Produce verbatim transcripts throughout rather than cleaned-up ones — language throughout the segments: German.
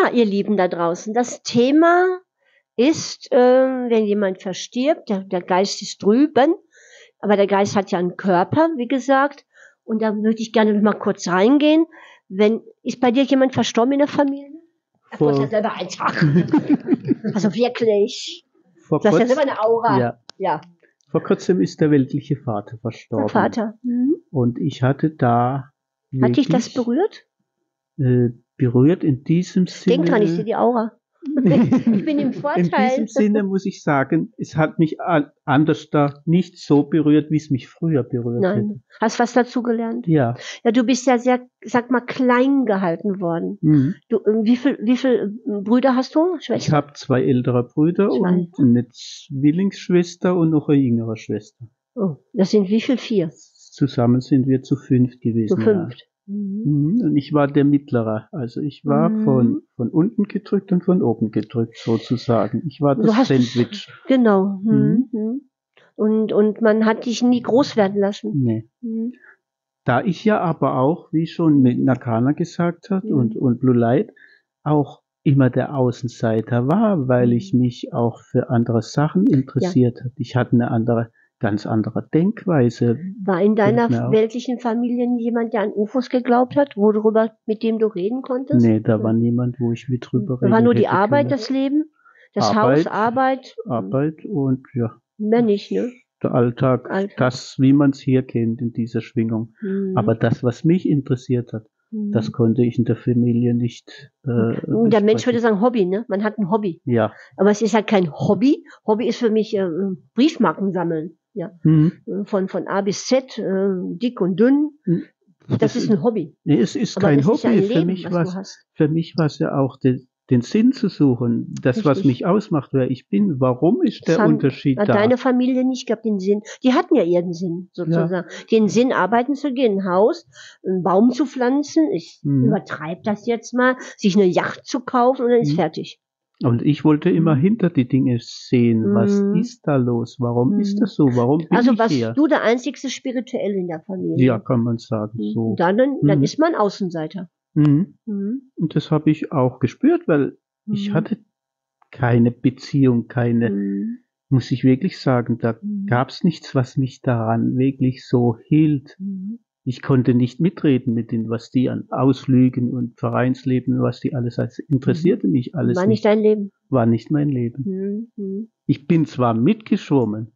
Ja, ihr Lieben da draußen, das Thema ist, äh, wenn jemand verstirbt, der, der Geist ist drüben, aber der Geist hat ja einen Körper, wie gesagt, und da würde ich gerne noch mal kurz reingehen. Wenn, ist bei dir jemand verstorben in der Familie? Du hast ja Vor, selber einfach. Also wirklich. vor, Du hast ja kurz, selber eine Aura. ja, Ja. vor kurzem ist der weltliche Vater Der verstorben. Vater. Mhm. Und ich hatte da Hat dich das wirklich berührt? äh, berührt in diesem Denk dran, ich sehe Sinne. die Aura. Ich bin im In Vorteil. diesem Sinne muss ich sagen, es hat mich an, anders da nicht so berührt, wie es mich früher berührt hätte. Nein. Hast was dazu gelernt? Ja. Ja, du bist ja sehr, sag mal, klein gehalten worden. Mhm. Du, äh, wie viel, wie viel äh, Brüder hast du? Ich Schwester? habe zwei ältere Brüder Zwei. und eine Zwillingsschwester und noch eine jüngere Schwester. Oh, das sind wie viel? Vier? Zusammen sind wir zu fünft Zu gewesen. Ja. fünft. Mhm. Mhm. Und ich war der Mittlere. Also ich war Mhm. von, von unten gedrückt und von oben gedrückt, sozusagen. Ich war Du das hast es, Sandwich. genau. Mhm. Mhm. Und, und man hat dich nie groß werden lassen. Nee. Mhm. Da ich ja aber auch, wie schon mit Nakana gesagt hat Mhm. und, und Blue Light, auch immer der Außenseiter war, weil ich mich auch für andere Sachen interessiert habe. Ich hatte eine andere, ganz andere Denkweise. War in Fällt deiner mir auf. weltlichen Familie jemand, der an U F Os geglaubt hat, worüber, mit dem du reden konntest? Nee, da war niemand, wo ich mit drüber Da war reden nur die hätte Arbeit, können. das Leben, das Arbeit, Haus, Arbeit, Arbeit und ja, mehr nicht, ne? der Alltag, Alltag. das, wie man es hier kennt in dieser Schwingung. Mhm. Aber das, was mich interessiert hat, Mhm. das konnte ich in der Familie nicht äh, Der Mensch würde besprechen. sagen Hobby, ne? Man hat ein Hobby. Ja. Aber es ist halt kein Hobby. Hobby ist für mich äh, Briefmarken sammeln. Ja. Mhm. Von, von A bis Z, äh, dick und dünn. Das, Das ist ein Hobby. Nee, es ist Aber kein es ist ja Hobby. ein Für Leben, mich was war's, du hast. für mich war es ja auch den, den Sinn zu suchen. Das, was Richtig. mich ausmacht, wer ich bin. Warum ist Das der haben, Unterschied hat da? deine Familie nicht gehabt, den Sinn. Die hatten ja ihren Sinn, sozusagen. Den Sinn, arbeiten zu gehen, ein Haus, einen Baum zu pflanzen. Ich Mhm. übertreibe das jetzt mal. Sich eine Yacht zu kaufen und dann ist Mhm. fertig. Und ich wollte immer Mhm. hinter die Dinge sehen. Was Mhm. ist da los? Warum Mhm. ist das so? Warum bin Also ich warst hier? du der einzigste Spirituelle in der Familie? Ja, kann man sagen. Mhm. So. Dann, dann Mhm. ist man Außenseiter. Mhm. Mhm. Und das habe ich auch gespürt, weil ich Mhm. hatte keine Beziehung, keine, Mhm. muss ich wirklich sagen, da Mhm. gab's nichts, was mich daran wirklich so hielt. Mhm. Ich konnte nicht mitreden mit denen, was die an Ausflügen und Vereinsleben, was die alles als interessierte mich alles War nicht nicht. dein Leben. War nicht mein Leben. Mhm. Mhm. Ich bin zwar mitgeschwommen,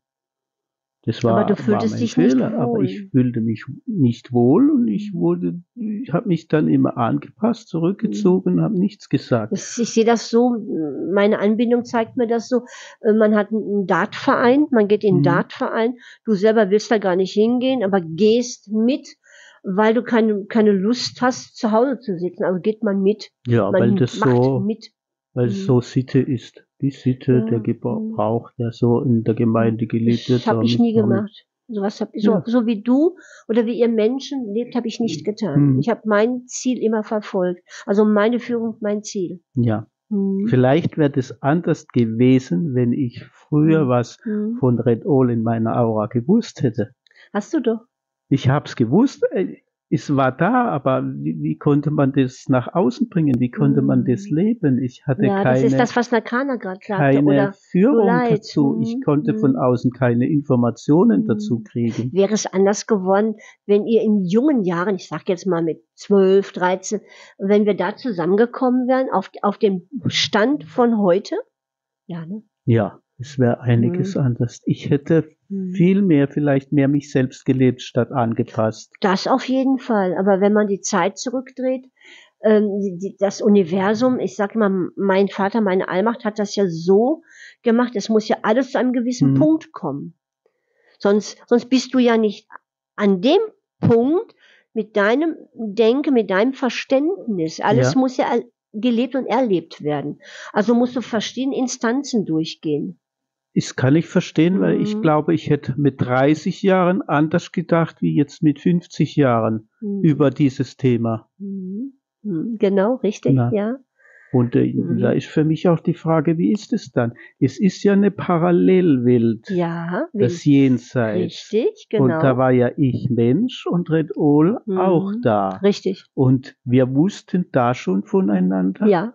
das Aber war, du war fühltest mein dich nicht Fehler, aber wohl. ich fühlte mich nicht wohl und ich wurde, ich habe mich dann immer angepasst, zurückgezogen, habe nichts gesagt. Das, ich sehe das so, meine Anbindung zeigt mir das so, äh, man hat einen Dartverein, man geht in einen Mhm. Dartverein, du selber willst da gar nicht hingehen, aber gehst mit, weil du keine, keine Lust hast, zu Hause zu sitzen. Also geht man mit. Ja, Man weil das macht so, mit. weil Mhm. es so Sitte ist. Die Sitte, Ja. der Gebrauch, der so in der Gemeinde gelebt wird. Das habe ich damit nie man mit- gemacht. Sowas hab, so, Ja. so wie du oder wie ihr Menschen lebt, habe ich nicht getan. Mhm. Ich habe mein Ziel immer verfolgt. Also meine Führung, mein Ziel. Ja. Mhm. Vielleicht wäre das anders gewesen, wenn ich früher was Mhm. von Red All in meiner Aura gewusst hätte. Hast du doch. Ich hab's gewusst, äh, es war da, aber wie, wie konnte man das nach außen bringen? Wie konnte man Mhm. das leben? Ich hatte Ja, das ist keine, das, was Nakana gerade sagte. keine Oder Führung Blue Light. dazu. Ich Mhm. konnte von Mhm. außen keine Informationen Mhm. dazu kriegen. Wäre es anders geworden, wenn ihr in jungen Jahren, ich sag jetzt mal mit zwölf, dreizehn, wenn wir da zusammengekommen wären, auf, auf dem Stand von heute? Ja, ne? Ja, es wäre einiges Mhm. anders. Ich hätte Mhm. viel mehr, vielleicht mehr mich selbst gelebt, statt angepasst. Das auf jeden Fall. Aber wenn man die Zeit zurückdreht, ähm, die, die, das Universum, ich sag mal, mein Vater, meine Allmacht hat das ja so gemacht, es muss ja alles zu einem gewissen Mhm. Punkt kommen. Sonst, sonst bist du ja nicht an dem Punkt mit deinem Denken, mit deinem Verständnis. Alles Ja. muss ja al- gelebt und erlebt werden. Also musst du verschiedene Instanzen durchgehen. Das kann ich verstehen, weil ich Mhm. glaube, ich hätte mit dreißig Jahren anders gedacht wie jetzt mit fünfzig Jahren Mhm. über dieses Thema. Mhm. Mhm. Genau, richtig, Na. ja. Und äh, Mhm. da ist für mich auch die Frage, wie ist es dann? Es ist ja eine Parallelwelt, Ja, das will- Jenseits. richtig, Und da genau. war ja ich Mensch und Red All Mhm. auch da. Richtig, Und wir wussten da schon voneinander. ja.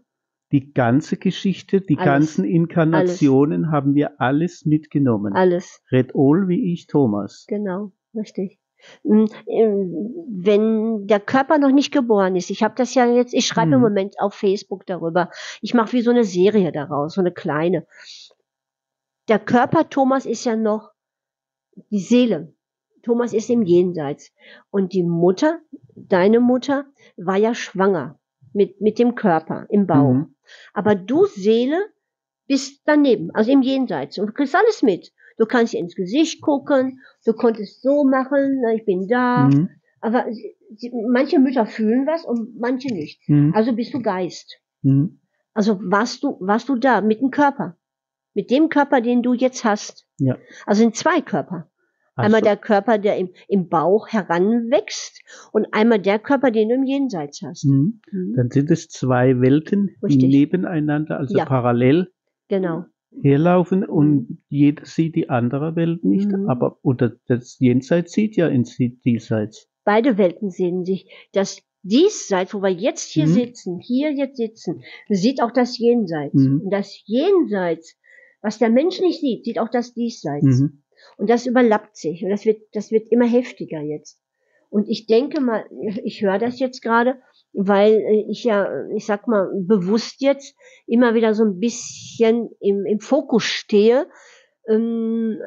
die ganze Geschichte, die Alles. ganzen Inkarnationen Alles. haben wir alles mitgenommen. Alles. Red Ohl wie ich, Thomas. Genau, richtig. Mm, ähm, Wenn der Körper noch nicht geboren ist, ich habe das ja jetzt, ich schreibe im Mhm. Moment auf Facebook darüber, ich mache wie so eine Serie daraus, so eine kleine. Der Körper Thomas ist ja noch die Seele. Thomas ist im Jenseits. Und die Mutter, deine Mutter, war ja schwanger mit, mit dem Körper im Bauch. Mhm. Aber du, Seele, bist daneben, also im Jenseits und du kriegst alles mit. Du kannst ihr ins Gesicht gucken, du konntest so machen, na, ich bin da. Mhm. Aber sie, sie, manche Mütter fühlen was und manche nicht. Mhm. Also bist du Geist. Mhm. Also warst du, warst du da mit dem Körper. Mit dem Körper, den du jetzt hast. Ja. Also sind zwei Körper. Einmal Also, der Körper, der im, im Bauch heranwächst und einmal der Körper, den du im Jenseits hast. mhm. Mhm. Dann sind es zwei Welten, die Richtig. nebeneinander, also Ja. parallel Genau. herlaufen und jeder sieht die andere Welt nicht, Mhm. aber oder das Jenseits sieht ja ins Diesseits. Beide Welten sehen sich. Das Diesseits, wo wir jetzt hier Mhm. sitzen, hier jetzt sitzen, sieht auch das Jenseits. Mhm. Und das Jenseits, was der Mensch nicht sieht, sieht auch das Diesseits. Mhm. Und das überlappt sich. Und das wird, das wird immer heftiger jetzt. Und ich denke mal, ich höre das jetzt gerade, weil ich ja, ich sag mal, bewusst jetzt immer wieder so ein bisschen im, im Fokus stehe, ähm,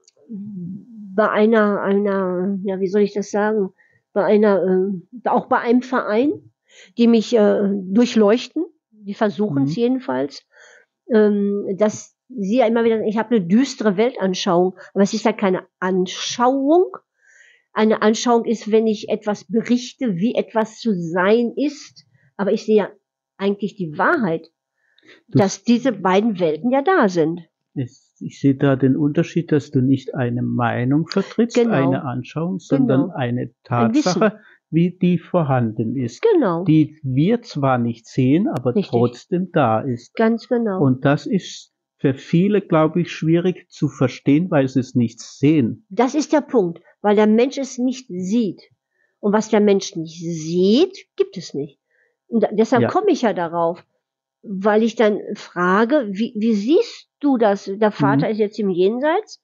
bei einer, einer, ja, wie soll ich das sagen, bei einer, äh, auch bei einem Verein, die mich äh, durchleuchten, die versuchen es Mhm. jedenfalls, ähm, dass sie ja immer wieder, ich habe eine düstere Weltanschauung, aber es ist ja keine Anschauung. Eine Anschauung ist, wenn ich etwas berichte, wie etwas zu sein ist, aber ich sehe ja eigentlich die Wahrheit, Du, dass diese beiden Welten ja da sind. es- ich sehe da den Unterschied, dass du nicht eine Meinung vertrittst, Genau. eine Anschauung, sondern Genau. eine Ein Tatsache, wie die vorhanden ist, Genau. die wir zwar nicht sehen, aber Richtig. trotzdem da ist. Ganz genau. Und das ist für viele, glaube ich, schwierig zu verstehen, weil sie es nicht sehen. Das ist der Punkt, weil der Mensch es nicht sieht. Und was der Mensch nicht sieht, gibt es nicht. Und da, deshalb Ja. komme ich ja darauf, weil ich dann frage, wie, wie siehst du das? Der Vater Mhm. ist jetzt im Jenseits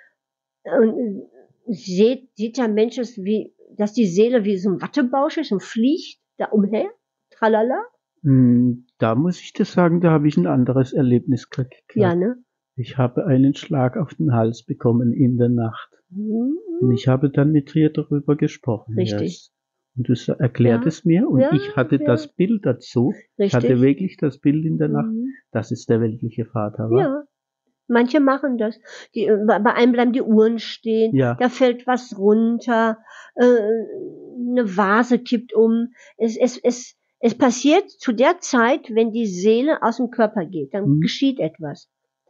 und sieht, sieht der Mensch es wie, dass die Seele wie so ein Wattebausch ist und fliegt da umher? Tralala? Hm, Da muss ich dir sagen, da habe ich ein anderes Erlebnis gekriegt. Ja, ne? Ich habe einen Schlag auf den Hals bekommen in der Nacht. Und Mhm. ich habe dann mit dir darüber gesprochen. Richtig. Yes. Und du sa- erklärt Ja. es mir und Ja, ich hatte ja. das Bild dazu. Ich hatte Richtig. wirklich das Bild in der Nacht. Mhm. Das ist der weltliche Vater, wa? Ja. Manche machen das. Die, äh, bei bei einem bleiben die Uhren stehen, Ja. da fällt was runter, äh, eine Vase kippt um. Es, es, es, es passiert zu der Zeit, wenn die Seele aus dem Körper geht, dann Mhm. geschieht etwas.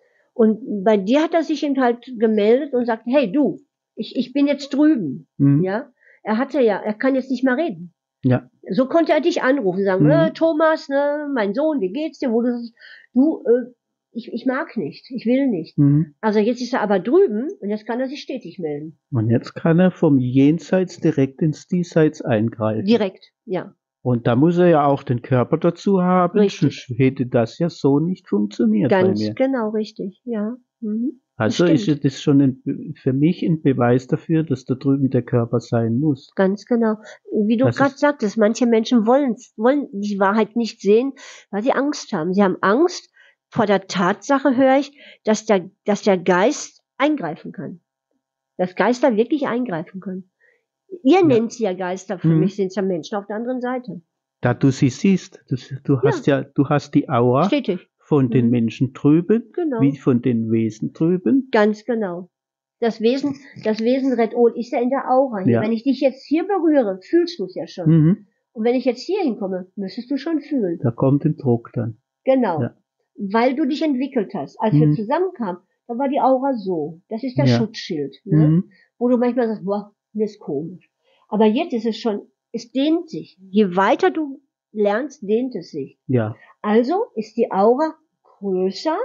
Und bei dir hat er sich eben halt gemeldet und sagt, hey du, ich, ich bin jetzt drüben. Mhm. Ja, er hatte ja, er kann jetzt nicht mehr reden. Ja. So konnte er dich anrufen, sagen, Mhm. äh, Thomas, ne, mein Sohn, wie geht's dir? Wo du, du, äh, ich, ich mag nicht, ich will nicht. Mhm. Also jetzt ist er aber drüben und jetzt kann er sich stetig melden. Und jetzt kann er vom Jenseits direkt ins Diesseits eingreifen. Direkt, ja. Und da muss er ja auch den Körper dazu haben, Richtig. sonst hätte das ja so nicht funktioniert bei Ganz mir. genau richtig, ja. Mhm. Also Das ist stimmt. das schon ein, für mich ein Beweis dafür, dass da drüben der Körper sein muss. Ganz genau. Wie du Das gerade ist- sagtest, manche Menschen wollen, wollen die Wahrheit nicht sehen, weil sie Angst haben. Sie haben Angst vor der Tatsache, höre ich, dass der, dass der Geist eingreifen kann. Dass Geister wirklich eingreifen können. Ihr Ja. nennt sie ja Geister, für Mhm. mich sind es ja Menschen auf der anderen Seite. Da du sie siehst, du, du hast ja, du hast die Aura Stetig. von den Mhm. Menschen drüben, Genau. wie von den Wesen drüben. Ganz genau. Das Wesen, das Wesen Red Ohl ist ja in der Aura hier. Ja. Wenn ich dich jetzt hier berühre, fühlst du es ja schon. Mhm. Und wenn ich jetzt hier hinkomme, müsstest du schon fühlen. Da kommt ein Druck dann. Genau. Ja. Weil du dich entwickelt hast. Als Mhm. wir zusammenkamen, da war die Aura so. Das ist der Ja. Schutzschild. Ne? Mhm. Wo du manchmal sagst, boah, mir ist komisch. Aber jetzt ist es schon, es dehnt sich. Je weiter du lernst, dehnt es sich. Ja. Also ist die Aura größer,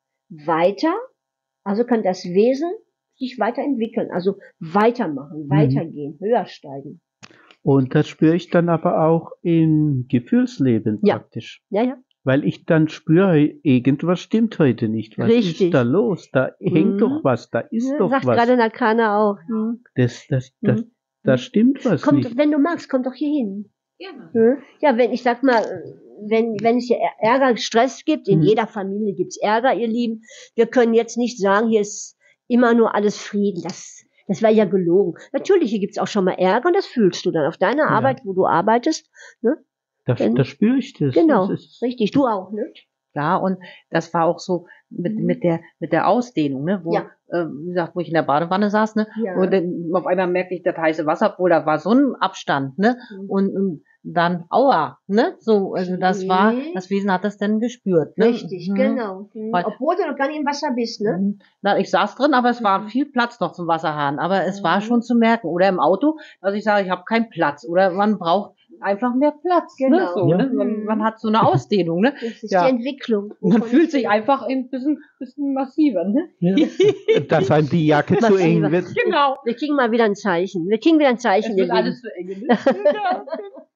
weiter, also kann das Wesen sich weiterentwickeln, also weitermachen, Mhm. weitergehen, höher steigen. Und das spüre ich dann aber auch im Gefühlsleben Ja. praktisch. Ja, ja, Weil ich dann spüre, irgendwas stimmt heute nicht. Was Richtig. ist da los? Da hängt Mhm. doch was, da ist Ja, doch sagt was. gerade Nakana auch. Hm. Das, das, das, Hm. da stimmt was Komm, nicht. wenn du magst, komm doch hier hin. Gerne. Hm? Ja, wenn ich sag mal, wenn, wenn es hier Ärger, Stress gibt, in Mhm. jeder Familie gibt's Ärger, ihr Lieben. Wir können jetzt nicht sagen, hier ist immer nur alles Frieden. Das, das wäre ja gelogen. Natürlich, hier gibt's auch schon mal Ärger und das fühlst du dann auf deiner Ja. Arbeit, wo du arbeitest. Ne? Da, Denn- da spüre ich das. Genau, Das ist, richtig. Du auch, ne? Ja, und das war auch so mit, Mhm. mit der, mit der Ausdehnung, ne, wo, Ja. äh, wie gesagt, wo ich in der Badewanne saß, ne, Ja. und dann auf einmal merkte ich das heiße Wasser, obwohl da war so ein Abstand, ne, Mhm. und, und dann, aua, ne, so, also das war, Okay. das Wesen hat das dann gespürt, ne. Richtig, Mhm. genau. Mhm. Weil- Obwohl du noch gar nicht im Wasser bist, ne? Mhm. Na, ich saß drin, aber es war Mhm. viel Platz noch zum Wasserhahn, aber es war Mhm. schon zu merken. Oder im Auto, dass ich sage, ich habe keinen Platz. Oder man braucht einfach mehr Platz. Ne? Genau. So, Ja. ne? Man, man hat so eine Ausdehnung. Ne? Das ist Ja. die Entwicklung. Und man wovon fühlt ich sich rede. einfach ein bisschen, bisschen massiver. Ne? ja, dass einem die Jacke zu eng Massiver. wird. Genau. Wir kriegen mal wieder ein Zeichen. Wir kriegen wieder ein Es Zeichen, ihr wird Lieben. alles zu eng. Ne? Ja.